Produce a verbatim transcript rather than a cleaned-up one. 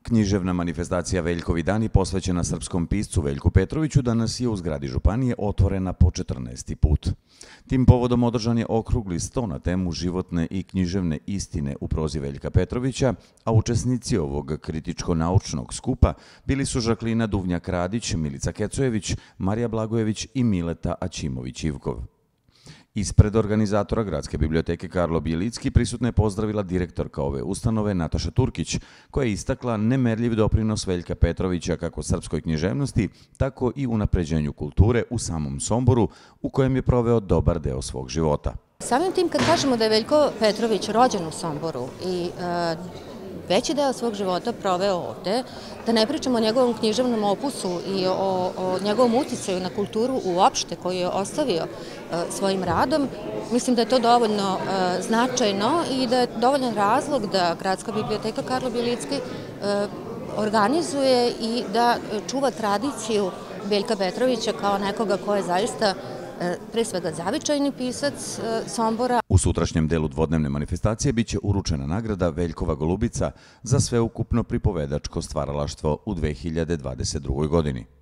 Književna manifestacija Veljkovi dani posvećena srpskom piscu Veljku Petroviću danas je u zgradi Županije otvorena po četrnaesti put. Tim povodom održan je okrugli sto na temu životne i književne istine u prozi Veljka Petrovića, a učesnici ovog kritičko-naučnog skupa bili su Žaklina Duvnjak-Radić, Milica Kecojević, Marija Blagojević i Mileta Aćimović-Ivkov. Ispred organizatora Gradske biblioteke Karlo Bjelicki prisutna je pozdravila direktorka ove ustanove Nataša Turkić, koja je istakla nemerljiv doprinos Veljka Petrovića kako srpskoj književnosti, tako i unapređenju kulture u samom Somboru, u kojem je proveo dobar deo svog života. Samim tim kad kažemo da je Veljko Petrović rođen u Somboru i e, veći deo svog života proveo ovde, da ne pričamo o njegovom književnom opusu i o, o njegovom uticaju na kulturu uopšte koju je ostavio e, svojim radom, mislim da je to dovoljno e, značajno i da je dovoljan razlog da Gradska biblioteka Karlo Bjelicki e, organizuje i da čuva tradiciju Veljka Petrovića kao nekoga ko je zaista pre svega zavičajni pisac Sombora. U sutrašnjem delu dvodnevne manifestacije biće uručena nagrada Veljkova golubica za sveukupno pripovedačko stvaralaštvo u dve hiljade dvadeset drugoj godini.